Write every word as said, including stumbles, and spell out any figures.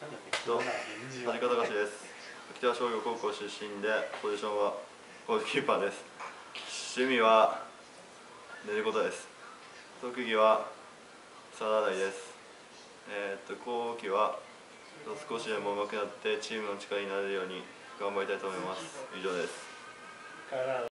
と田中隆です。秋田商業高校出身で、ポジションはゴールキーパーです。趣味は寝ることです。特技は皿洗いです。えー、っと後期は少しでも上手くなってチームの力になれるように頑張りたいと思います。以上です。